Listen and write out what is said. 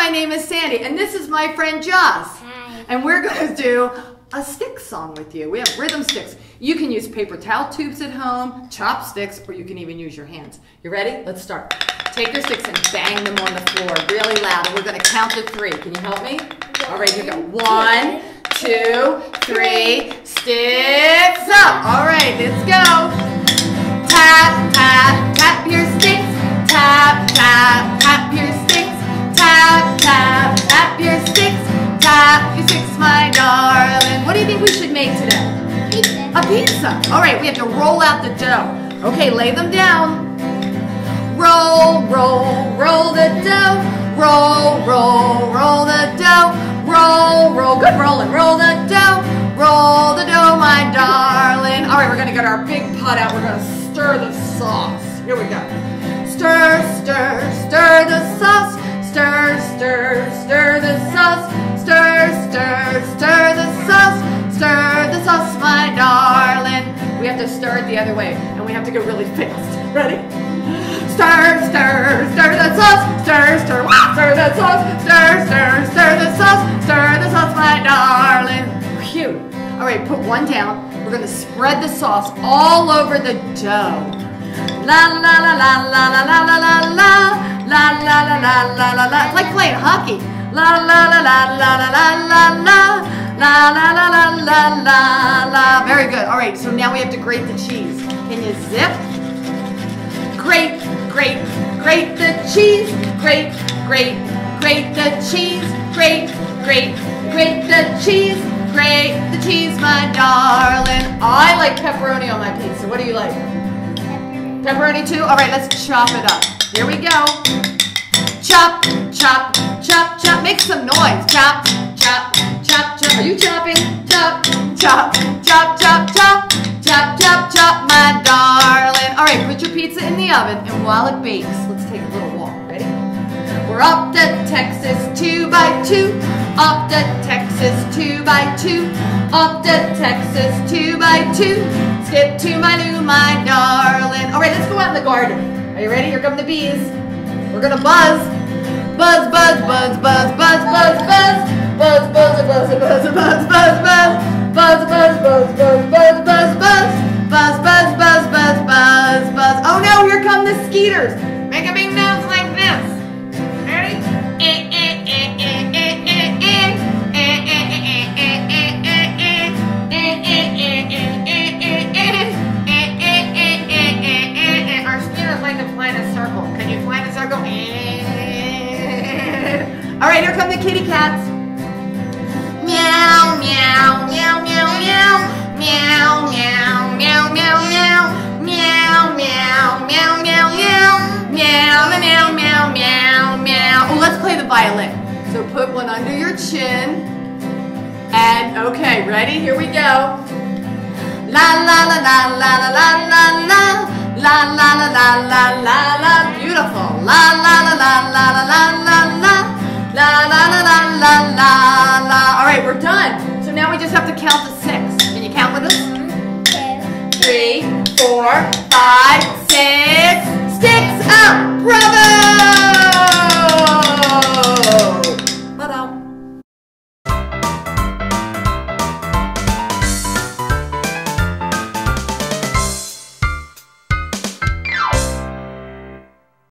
my name is Sandy, and this is my friend Joss. Hi. And we're going to do a stick song with you. We have rhythm sticks. You can use paper towel tubes at home, chopsticks, or you can even use your hands. You ready? Let's start. Take your sticks and bang them on the floor really loud, and we're going to count to 3. Can you help me? All right, here we go. 1, 2, 3, sticks up. All right, let's go. Tap, tap, tap your sticks. Tap, tap, tap your sticks. Tap, tap, tap your sticks. Tap your sticks, my darling. What do you think we should make today? Pizza. A pizza. All right, we have to roll out the dough. Okay, lay them down. Roll, roll, roll the dough. Roll, roll, roll the dough. Roll, roll, good rolling. Roll the dough. Roll the dough, my darling. All right, we're going to get our big pot out. We're going to stir the sauce. Here we go. Stir, stir, stir the sauce. Stir, stir, stir the sauce. Stir, stir, stir the sauce. Stir the sauce, my darling. We have to stir it the other way, and we have to go really fast. Ready? Stir, stir, stir the sauce. Stir, stir, stir the sauce. Stir, stir, stir the sauce. Stir the sauce, my darling. Phew. All right, put one down. We're going to spread the sauce all over the dough. La la la la la la la la la la la la la la la la la. It's like playing hockey. La la la la la la la la la la la la la la la. Very good. All right, so now we have to grate the cheese. Can you zip? Grate, grate, grate the cheese. Grate, grate, grate the cheese. Grate, grate, grate the cheese. Grate the cheese, my darling. I like pepperoni on my pizza. What do you like? Pepperoni too? All right, let's chop it up. Here we go. Chop, chop, chop, chop. Make some noise. Chop, chop, chop, chop. Are you chopping? Chop, chop, chop, chop, chop. Chop, chop, chop, my darling. All right, put your pizza in the oven, and while it bakes, let's take a little walk. Ready? We're up to Texas 2 by 2. Up to Texas 2 by 2. Up to Texas 2 by 2. Skip to my new, my darling. All right, let's go out in the garden. Are you ready? Here come the bees. We're gonna buzz. Buzz, buzz, buzz, buzz, buzz, buzz, buzz. Buzz, buzz, buzz, buzz, buzz, buzz, buzz. Buzz, buzz, buzz, buzz, buzz, buzz, buzz. Buzz, buzz, buzz, buzz, buzz, buzz. Oh no, here come the skeeters. Make a big nose like this. Ready? Our skeeters like to fly in a circle. Can you fly in a circle? All right, here come the kitty cats. Meow, meow, meow, meow, meow. Meow, meow, meow, meow, meow. Meow, meow, meow, meow, meow. Meow, meow, meow, meow, meow. Oh, let's play the violin. So put one under your chin. And, okay, ready? Here we go. La, la, la, la, la, la, la, la, la. La, la, la, la, la, la, la. Beautiful. La, la, la, la, la, la, la, la, la. La, la, la, la, la, la, la. All right, we're done. So now we just have to count to 6. Can you count with us? 1, 2, 3, 4, 5, 6. Sticks up, brother!